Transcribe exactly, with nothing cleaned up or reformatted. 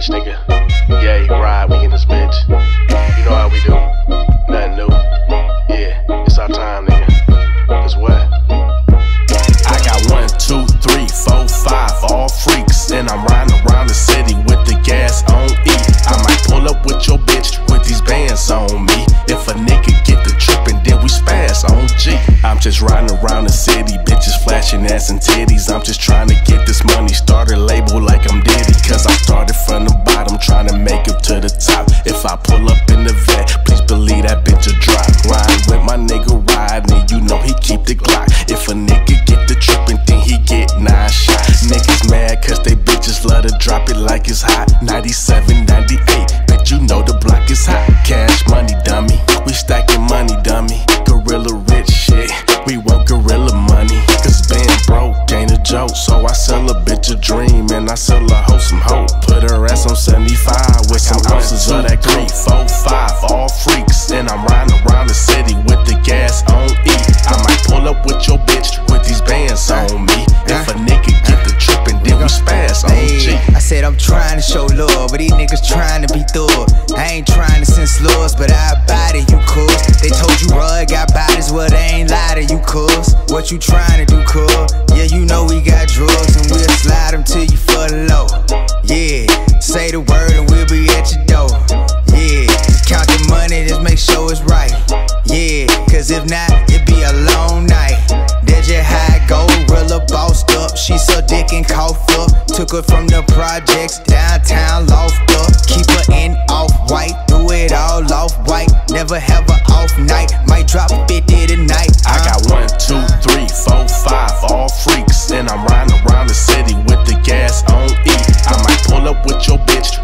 bitch, nigga. Yeah, ride, we in this bitch. You know how we do. Nothing new. Yeah, it's our time, nigga. Cause what? I got one, two, three, four, five, all freaks. And I'm riding around the city with the gas on E. I might pull up with your bitch with these bands on me. If a nigga get the trippin', then we spaz on G. I'm just riding around the city, bitches flashing ass and titties. I'm just trying to get this money, start a label like I'm Diddy. Cause I started from the bottom, trying to make it to the top. If I pull up in the vet, please believe that bitch a drop. Riding with my nigga riding, you know he keep the Glock. If a nigga get the trippin', then he get nine shots. Niggas mad cause they bitches love to drop it like it's hot. ninety-seven, ninety-eight, bet you know the block is hot. Cash money, dummy, we stacking money, dummy. Gorilla rich shit, we want gorilla money. Cause being broke ain't a joke, so I sell a bitch a dream and I sell a hoe some hope. Put her ass on seventy-five with some ounces of that three, four, five, all freaks. And I'm riding around the city with the gas on E. I might pull up with your bitch with these bands on me. If a nigga get the trippin', then we spaz on G. I said I'm trying to show love, but these niggas trying to be thug. I ain't trying to send slugs, but I bite it, you cuz. They told you Rud got bodies, well they ain't lie to you cuz. What you trying to do, cuz? Yeah, you know we got drugs and we'll slide them to you for the low. Yeah, say the word and we'll be at your door. Yeah, just count the money, just make sure it's right. Yeah, cause if not, it be a long night. That's just how it go, Gorilla bossed up. She sucked dick and coughed up. Took her from the projects, downtown loft up. Keep her in off-white, do it all off-white. Never have a off night, might drop fifty tonight. I got one, two, three, four, five, all freaks. And I'm riding around the city with the gas on E. I might pull up with your bitch